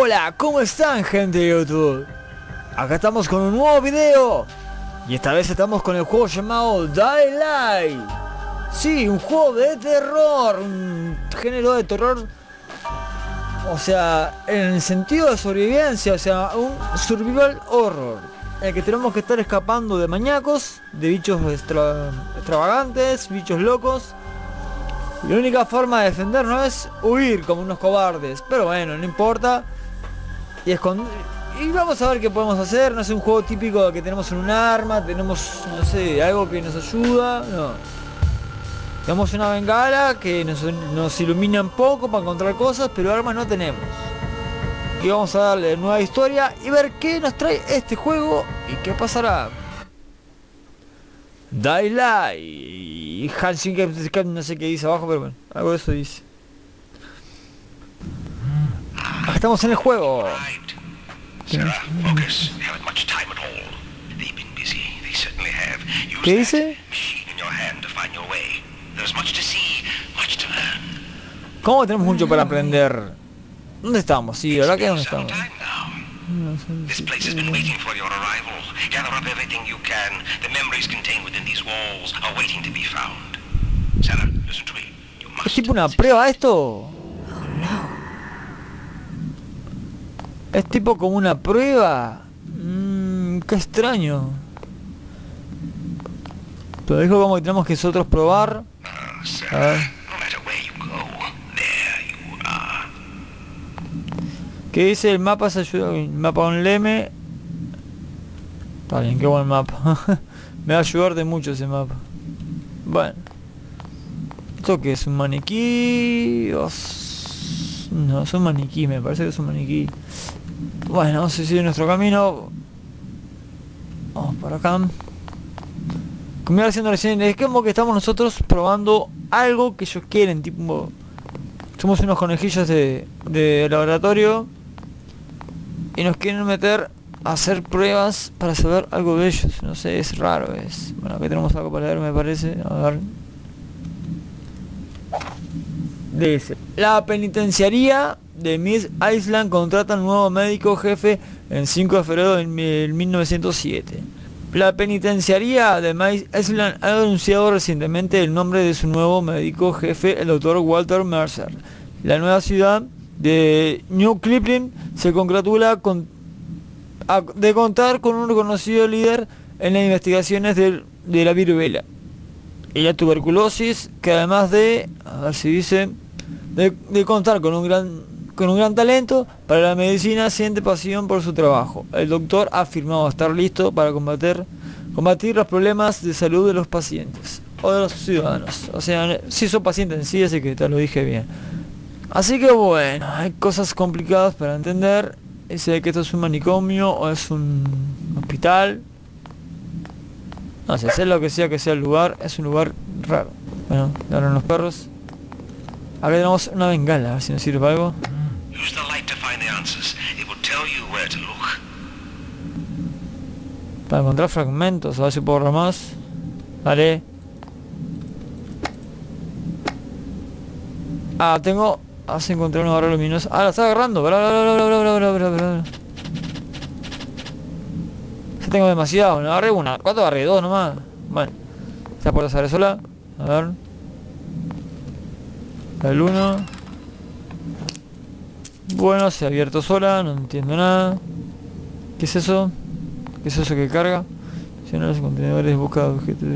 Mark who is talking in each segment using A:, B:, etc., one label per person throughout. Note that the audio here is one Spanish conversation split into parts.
A: Hola, ¿cómo están, gente de YouTube? Acá estamos con un nuevo video. Y esta vez estamos con el juego llamado Dying Light. Sí, un juego de terror. Un género de terror. O sea, en el sentido de sobrevivencia. O sea, un survival horror. En el que tenemos que estar escapando de maníacos, de bichos extravagantes, bichos locos. Y la única forma de defendernos es huir como unos cobardes. Pero bueno, no importa. Y vamos a ver qué podemos hacer. No es un juego típico de que tenemos un arma, tenemos, no sé, algo que nos ayuda. No. Tenemos una bengala que nos ilumina un poco para encontrar cosas, pero armas no tenemos. Y vamos a darle nueva historia y ver qué nos trae este juego y qué pasará. Dying Light y Hansing, no sé qué dice abajo, pero bueno, algo de eso dice. Estamos en el juego. ¿Qué dice? ¿Cómo tenemos mucho para aprender? ¿Dónde estamos? Sí, ¿verdad que dónde estamos?
B: This place has been waiting for your arrival. Gather up everything you can. The memories contained within these walls are waiting to be found. Sarah, listen to me. You must.
A: ¿Es tipo una prueba esto? ¿Es tipo como una prueba? Qué extraño. Pero dijo como que tenemos que nosotros probar. A ver.
B: No matter where you go, there you are.
A: ¿Qué dice? El mapa se ayuda. El mapa con leme. Está bien, qué buen mapa. Me va a ayudar de mucho ese mapa. Bueno. ¿Esto qué es? ¿Un maniquí? No, es un maniquí, me parece que es un maniquí. Bueno, vamos a seguir nuestro camino. Vamos por acá. Como iba haciendo recién, es como que estamos nosotros probando algo que ellos quieren, tipo... Somos unos conejillos de laboratorio. Y nos quieren meter a hacer pruebas para saber algo de ellos. No sé, es raro, es... Bueno, aquí tenemos algo para leer, me parece. A ver. Dice: la penitenciaría de Miss Island contrata un nuevo médico jefe en 5 de febrero de 1907. La penitenciaría de Miss Island ha anunciado recientemente el nombre de su nuevo médico jefe, el Dr. Walter Mercer. La nueva ciudad de New Cleveland se congratula de contar con un reconocido líder en las investigaciones de la viruela y la tuberculosis, que además de, a ver si dice, de contar con un gran talento para la medicina, siente pasión por su trabajo. El doctor ha afirmado estar listo para combatir los problemas de salud de los pacientes o de los ciudadanos. O sea, si son pacientes en sí, así que te lo dije bien. Así que bueno, hay cosas complicadas para entender. Dice que esto es un manicomio o es un hospital. No sé, sea lo que sea el lugar, es un lugar raro. Bueno, le hablan los perros. Ahora tenemos una bengala, a ver si nos sirve para algo.
B: Use the light to find the answers. It will tell you where to look.
A: Para encontrar fragmentos, a ver si puedo ahorrar más. Dale. Ah, tengo... Has encontrado una barra luminosa. Ah, la está agarrando. Ya tengo demasiado. No agarré una. ¿Cuánto agarré? Dos nomás. Bueno. Esta puerta se abre sola. A ver. El 1. Bueno, se ha abierto sola. No entiendo nada. ¿Qué es eso? ¿Qué es eso que carga? Si no, los contenedores busca objetos.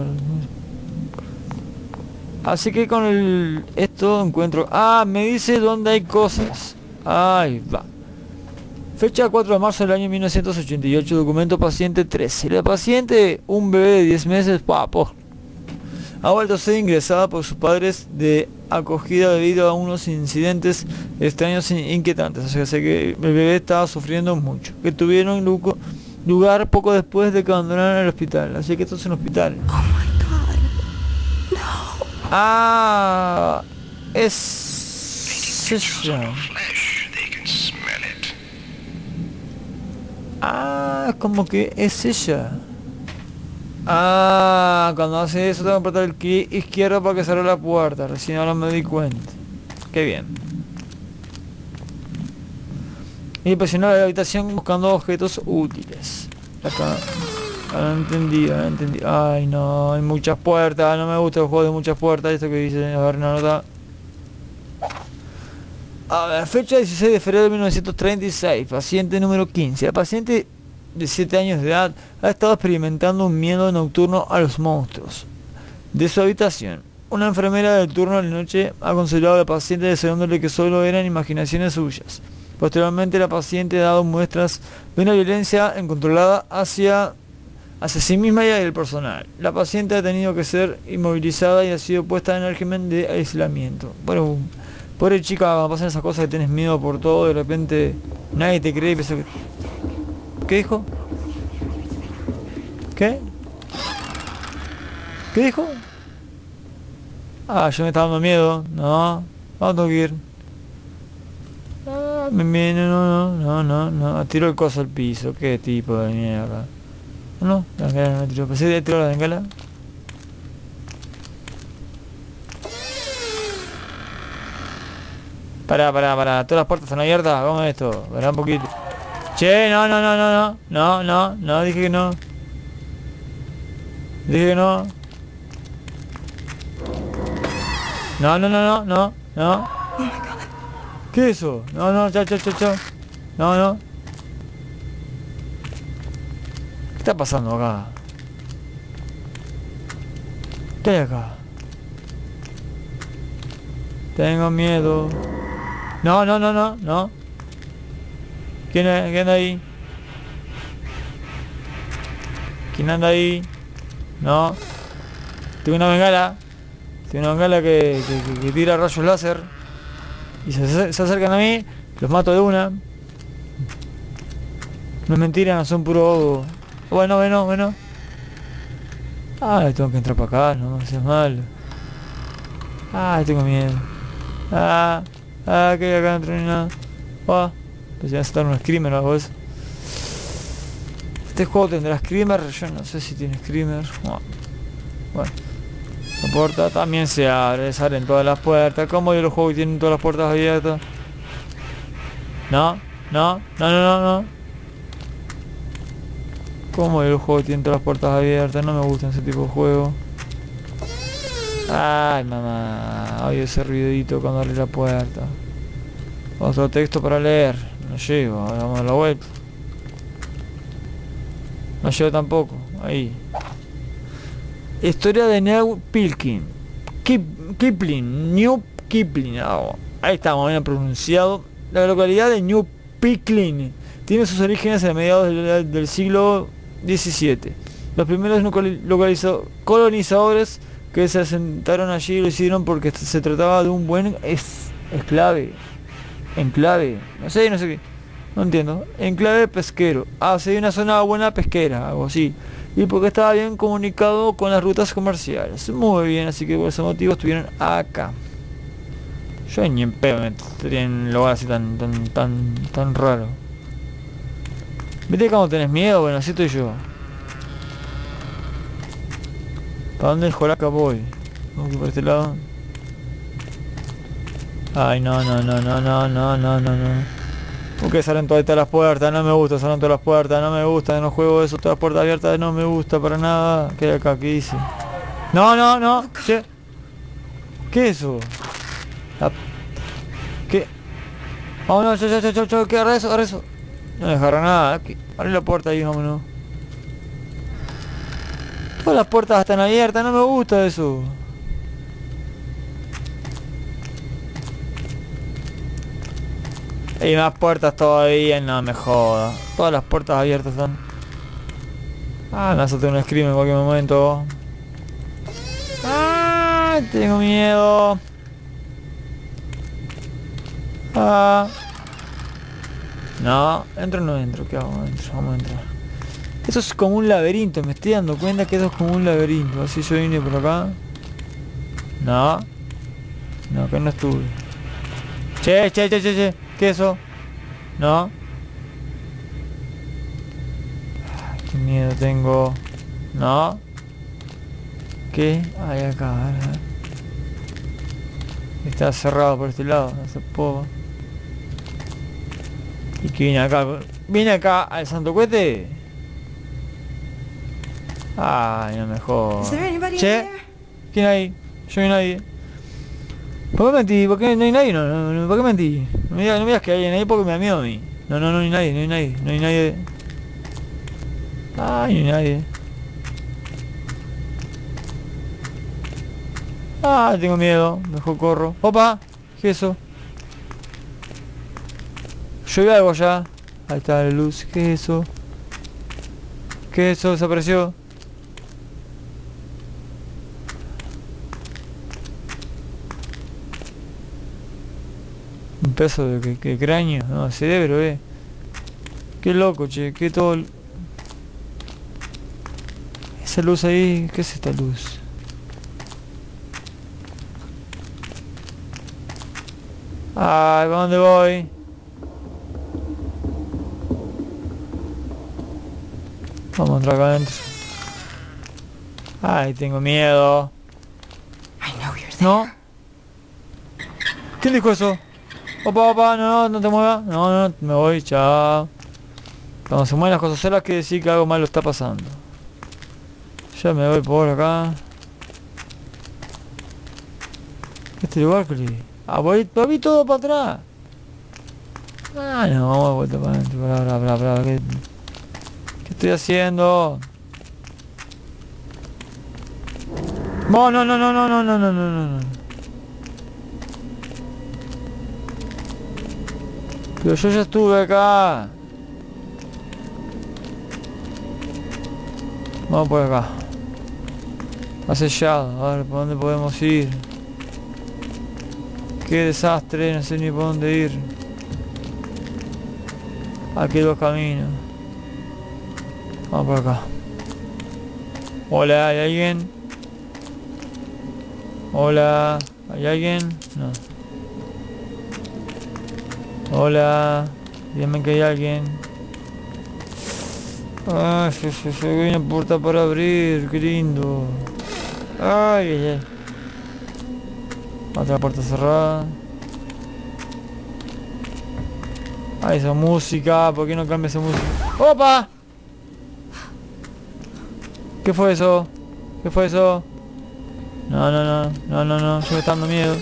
A: Así que con esto encuentro... Ah, me dice dónde hay cosas. Ahí va. Fecha 4 de marzo del año 1988. Documento paciente 13. La paciente, un bebé de 10 meses, papo, ha vuelto a ser ingresada por sus padres de acogida debido a unos incidentes extraños e inquietantes. O sea, sé que el bebé estaba sufriendo mucho, que tuvieron lugar poco después de que abandonaran el hospital. Así que esto es un hospital.
C: Oh my God. No.
A: Ah, es ella. Ah, es como que es ella. Ah, cuando hace eso tengo que apretar el clic izquierdo para que se abra la puerta. Recién ahora me di cuenta. Qué bien. Y presionar la habitación buscando objetos útiles. Acá. No entendí. Ay no, hay muchas puertas. No me gusta el juego de muchas puertas. Esto que dice, a ver, una nota. A ver, fecha 16 de febrero de 1936. Paciente número 15. La paciente de 7 años de edad ha estado experimentando un miedo nocturno a los monstruos de su habitación. Una enfermera del turno de la noche ha consolado a la paciente deseándole que solo eran imaginaciones suyas. Posteriormente la paciente ha dado muestras de una violencia incontrolada hacia sí misma y el personal. La paciente ha tenido que ser inmovilizada y ha sido puesta en el régimen de aislamiento. Bueno, pobre chica, cuando pasan esas cosas que tienes miedo por todo, de repente nadie te cree y piensa que... ¿Qué dijo? ¿Qué? ¿Qué dijo? Ah, yo me estaba dando miedo. No, vamos a ir. Ah, me viene, no. Tiro el coso al piso. Qué tipo de mierda. No, la bengala no tiró. Pensé que tiró la bengala. Pará. Todas las puertas están abiertas. Vamos a esto. Pará un poquito. Che, no. Dije que no. No. ¿Qué es eso? No, chao. No. ¿Qué está pasando acá? ¿Qué hay acá? Tengo miedo. No. ¿Quién anda ahí? ¿Quién anda ahí? No. Tengo una bengala. Que tira rayos láser. Y se acercan a mí. Los mato de una. No es mentira, no son puro... Bueno. Tengo que entrar para acá, no seas malo. Tengo miedo. Que acá no trae nada. Pues ya va a estar un screamer o algo así. Este juego tendrá screamer, yo no sé si tiene screamer. Bueno. La puerta también se abren todas las puertas. ¿Cómo yo los juegos tienen todas las puertas abiertas? No. ¿Cómo los juegos tienen todas las puertas abiertas? No me gustan ese tipo de juegos. Ay, mamá. Oye, ese ruidito cuando abre la puerta. Otro texto para leer. No llego, ahora vamos a dar la vuelta. No llego tampoco. Ahí. Historia de New Pilkin. New Kipling. Ahí estamos, bien pronunciado. La localidad de New Pilkin tiene sus orígenes a mediados del siglo XVII. Los primeros colonizadores que se asentaron allí lo hicieron porque se trataba de un buen enclave. No sé qué. No entiendo. Enclave pesquero. Sería una zona buena pesquera, algo así. Y porque estaba bien comunicado con las rutas comerciales. Muy bien, así que por ese motivo estuvieron acá. Yo ni en pedo me estaría en un lugar así tan raro. ¿Viste cómo tenés miedo? Bueno, así estoy yo. ¿Para dónde el joraca voy? Vamos por este lado. Ay, no. ¿Por qué salen todas las puertas? No me gusta, salen todas las puertas, no me gusta, no juego eso, todas las puertas abiertas, no me gusta para nada. ¿Qué hay acá? ¿Qué dice? No. Che. ¿Qué es eso? ¿Qué? Vámonos, chau, ¿qué? Agarra eso. No me agarra nada. Abre la puerta ahí, vámonos. Todas las puertas están abiertas, no me gusta eso. Hay más puertas todavía, no me joda. Todas las puertas abiertas están. Me vas a tener un scream en cualquier momento. Tengo miedo. No, entro o no entro, ¿qué hago? Vamos a entrar. Esto es como un laberinto, me estoy dando cuenta que esto es como un laberinto. Así yo vine por acá. No, que no estuve. Che. ¿Qué es eso? No. Qué miedo tengo. No. ¿Qué hay acá? A ver. Está cerrado por este lado. No se puedo. Y que viene acá. ¿Viene acá al santo cohete? Ay, no me jodas.
C: Is there anybody in
A: Che,
C: there?
A: ¿quién hay? Yo no hay nadie. ¿Por qué mentí? ¿Por qué no hay nadie? No, ¿por qué mentí? No me digas que hay alguien ahí porque me da miedo a mí. No hay nadie, no hay nadie, no hay nadie. Ay, no hay nadie. Ah, tengo miedo, mejor corro. Opa, ¿qué es eso? Yo vi algo allá. Ahí está la luz, ¿qué es eso? ¿Qué es eso? ¿Desapareció? Un pedazo de cráneo, no, cerebro, Qué loco, che, qué todo... Esa luz ahí, ¿qué es esta luz? Ay, ¿para dónde voy? Vamos a entrar acá adentro. Ay, tengo miedo.
C: I know you're there.
A: ¿No? ¿Quién dijo eso? Opa, no te muevas. No, me voy, chao. Cuando se mueven las cosas solas quiere decir que algo malo está pasando. Ya me voy por acá. Este lugar que voy todo para atrás. Ah, no, vamos de vuelta para adentro. Bra. ¿Qué estoy haciendo? No. Pero yo ya estuve acá. Vamos por acá. Acellado, a ver por dónde podemos ir. Qué desastre, no sé ni por dónde ir. Aquí hay dos caminos. Vamos por acá. Hola, ¿hay alguien? Hola, ¿hay alguien? No. Hola, díganme que hay alguien. Ay, hay una puerta para abrir, qué lindo. Ay. Otra puerta cerrada. Ay, esa música, ¿por qué no cambia esa música? ¡Opa! ¿Qué fue eso? No, yo me está dando miedo.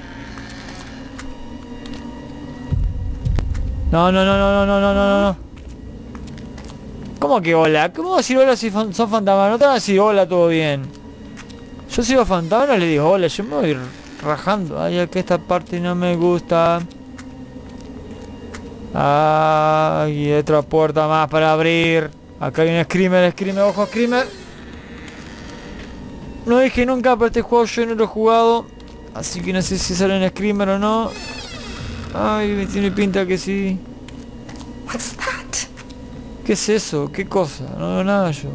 A: No. ¿Cómo que hola? ¿Cómo vas a decir hola si son fantasmas? No te van a decir hola, todo bien. Yo sigo fantasma y le digo hola, yo me voy rajando. Ay, que esta parte no me gusta. Ay, otra puerta más para abrir. Acá hay un screamer, ojo, screamer. No dije nunca, pero este juego yo no lo he jugado. Así que no sé si sale un screamer o no. Ay, me tiene pinta que sí.
C: What's that?
A: ¿Qué es eso? ¿Qué cosa? No veo nada yo.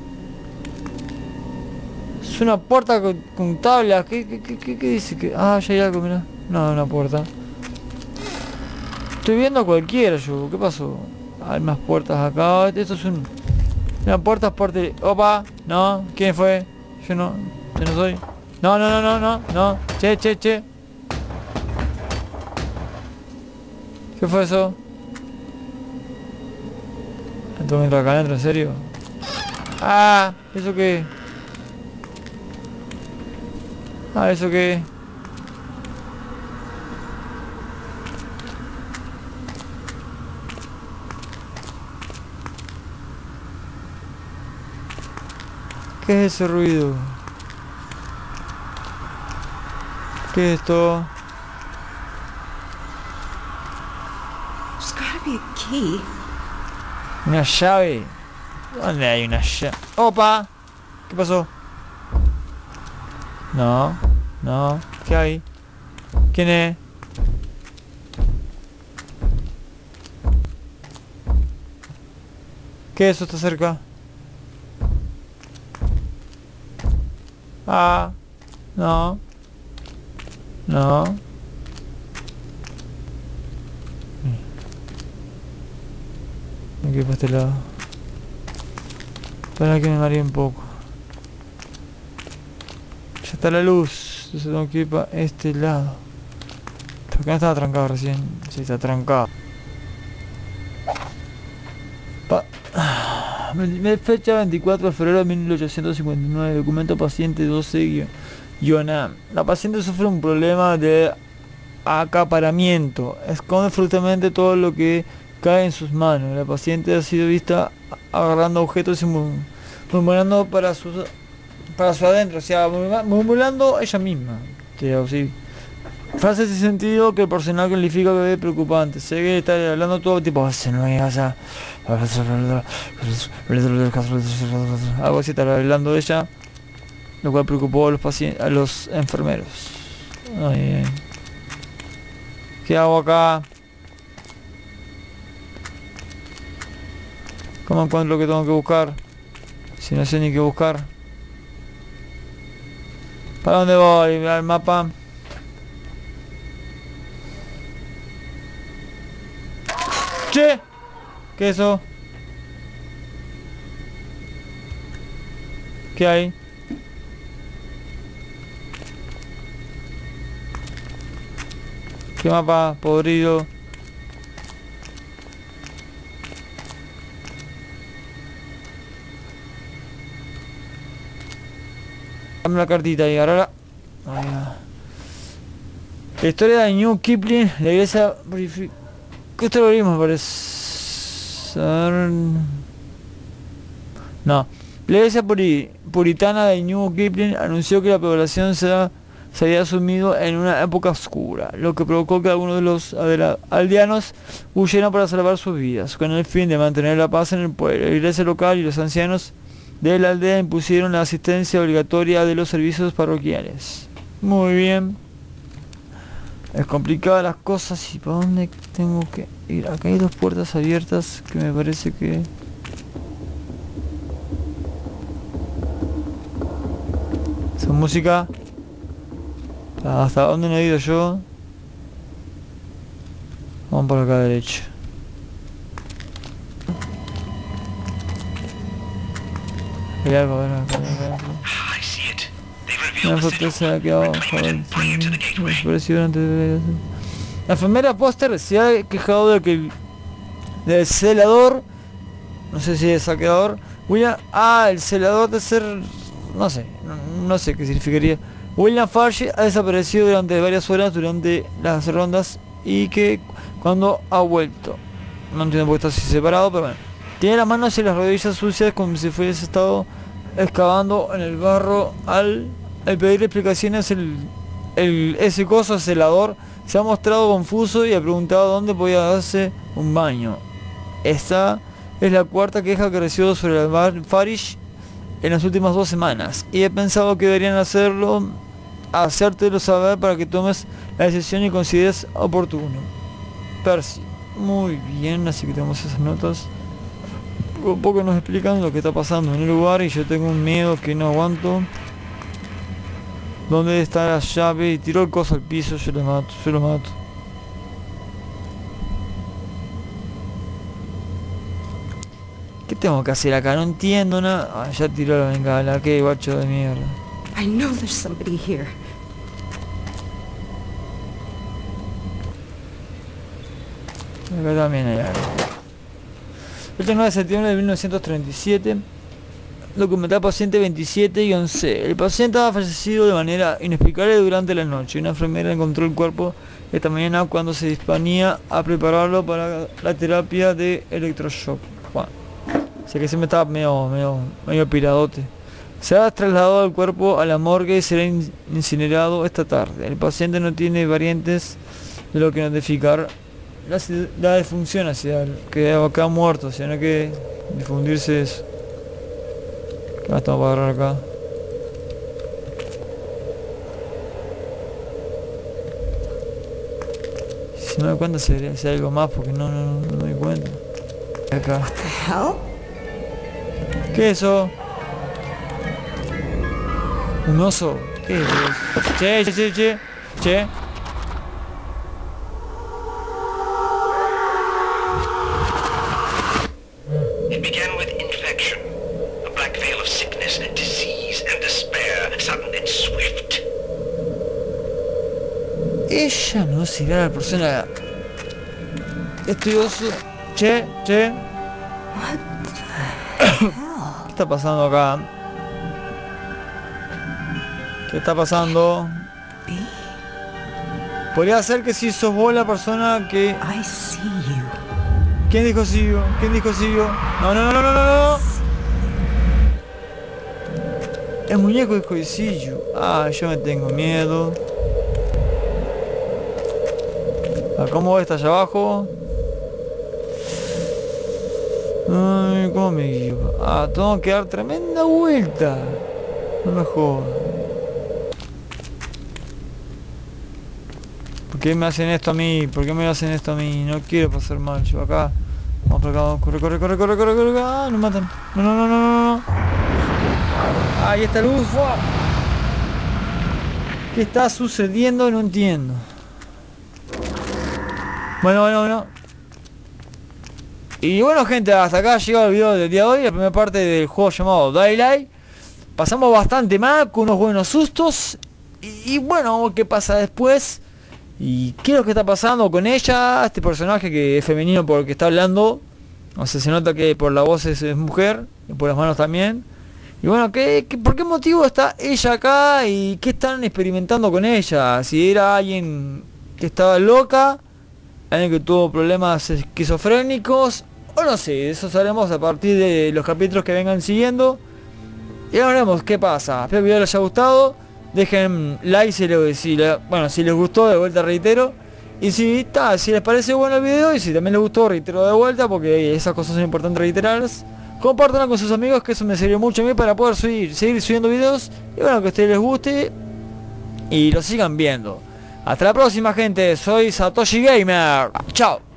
A: Es una puerta con tablas. ¿Qué dice? Ah, ya hay algo, mirá. No, una puerta. Estoy viendo cualquiera yo. ¿Qué pasó? Hay más puertas acá. Esto es una puerta parte... Opa. No. ¿Quién fue? Yo no soy. No. Che. ¿Qué fue eso? ¿Tengo que entrar acá adentro? ¿En serio? Ah, ¿eso qué? Ah, ¿eso qué? ¿Qué es ese ruido? ¿Qué es esto?
C: There's gotta be a key.
A: ¿Una llave? ¿Dónde hay una llave? ¡Opa! ¿Qué pasó? No. ¿Qué hay? ¿Quién es? ¿Qué es eso? ¿Está cerca? Ah. No. Aquí para este lado. Para que me maree un poco. Ya está la luz. Entonces tengo que ir para este lado. Pero acá no estaba trancado recién. Sí, está trancado. Fecha 24 de febrero de 1859. Documento paciente 12-A. La paciente sufre un problema de acaparamiento. Esconde frustramente todo lo que cae en sus manos. La paciente ha sido vista agarrando objetos y murmurando para su adentro, o sea, murmurando ella misma. Sí. Frases sin sentido que el personal califica de preocupante. Sé que está hablando todo tipo. Algo así está hablando ella, lo cual preocupó a los pacientes, a los enfermeros. Ay. ¿Qué hago acá? ¿Cómo encuentro lo que tengo que buscar? Si no sé ni qué buscar. ¿Para dónde voy? Al mapa. ¡Che! ¿Qué es eso? ¿Qué hay? ¿Qué mapa podrido? Dame la cartita y ahora la historia de New Kipling, la iglesia purifica. ¿Qué terrorismo parece? No. La iglesia puritana de New Kipling anunció que la población se había sumido en una época oscura, lo que provocó que algunos de los aldeanos huyeran para salvar sus vidas, con el fin de mantener la paz en el pueblo. La iglesia local y los ancianos de la aldea impusieron la asistencia obligatoria de los servicios parroquiales. Muy bien. Es complicada las cosas. ¿Y para dónde tengo que ir? Acá hay dos puertas abiertas que me parece que... Esa música... ¿Hasta dónde no he ido yo? Vamos por acá derecho. Hay algo, a ver, la fortaleza que abajo desapareció durante... La enfermera Foster se ha quejado de que del celador, no sé si es saqueador, William, el celador de ser, no sé qué significaría. William Farge ha desaparecido durante varias horas durante las rondas y que cuando ha vuelto, no entiendo por qué está así separado, pero bueno, tiene las manos y las rodillas sucias como si fuese estado excavando en el barro. Al pedir explicaciones ese coso celador se ha mostrado confuso y ha preguntado dónde podía darse un baño. Esta es la cuarta queja que recibo sobre el Farish en las últimas 2 semanas y he pensado que deberían hacértelo saber para que tomes la decisión y consideres oportuno. Percy. Muy bien, así que tenemos esas notas. Un poco nos explican lo que está pasando en el lugar y yo tengo un miedo que no aguanto. ¿Dónde está la llave? Y tiró el coso al piso, yo lo mato. ¿Qué tengo que hacer acá? No entiendo nada. Ya tiró la bengala, qué guacho de mierda.
C: I know there's somebody here.
A: Acá también hay algo. El 9 de septiembre de 1937. Documental paciente 27-C. El paciente ha fallecido de manera inexplicable durante la noche. Una enfermera encontró el cuerpo esta mañana cuando se disponía a prepararlo para la terapia de electroshock. Bueno, o sea que se me estaba medio piradote. Se ha trasladado el cuerpo a la morgue y será incinerado esta tarde. El paciente no tiene variantes de lo que notificar la defunción hacia él, que acá ha muerto, o sea, no hay que difundirse eso. ¿Qué más tengo para agarrar acá? Si no me doy cuenta sería algo más porque no me doy cuenta. Acá. ¿Qué es eso? ¿Un oso? ¿Qué es eso? Che.
B: It began with infection, a black veil of sickness, disease, and despair, sudden and swift.
A: Ella no será la persona... Este oso... Che. está pasando acá? ¿Qué está pasando? Podría ser que si sos vos la persona que...
C: I see you.
A: ¿Quién dijo sí yo? ¿Quién dijo sí yo? No, no, no, no, no, no. El muñeco dijo sí yo. Ah, yo me tengo miedo. ¿Cómo está allá abajo? Ay, ¿cómo me guío? Ah, tengo que dar tremenda vuelta. No me jodas. ¿Por qué me hacen esto a mí? ¿Por qué me hacen esto a mí? No quiero pasar mal. Yo acá. Vamos por acá. Corre, corre, corre, corre, corre, corre. Ah, nos matan. No, no, no, no, no, no. Ahí está luz. ¡Fua! ¿Qué está sucediendo? No entiendo. Bueno. Y bueno, gente, hasta acá llega el video del día de hoy. La primera parte del juego llamado Daylight. Pasamos bastante mal, con unos buenos sustos. Y bueno, ¿qué pasa después? ¿Y qué es lo que está pasando con ella? Este personaje que es femenino por el que está hablando. O sea, se nota que por la voz es mujer. Y por las manos también. Y bueno, ¿por qué motivo está ella acá? ¿Y qué están experimentando con ella? Si era alguien que estaba loca, alguien que tuvo problemas esquizofrénicos, o no sé, eso sabremos a partir de los capítulos que vengan siguiendo. Y ahora veremos qué pasa. Espero que el video les haya gustado. Dejen like si les gustó, de vuelta reitero. Y si les parece bueno el video, y si también les gustó, reitero de vuelta, porque esas cosas son importantes reiterarlas. Compártanlo con sus amigos, que eso me sirve mucho a mí para poder seguir subiendo videos. Y bueno, que a ustedes les guste y lo sigan viendo. Hasta la próxima, gente. Soy Satoshi Gamer. Chao.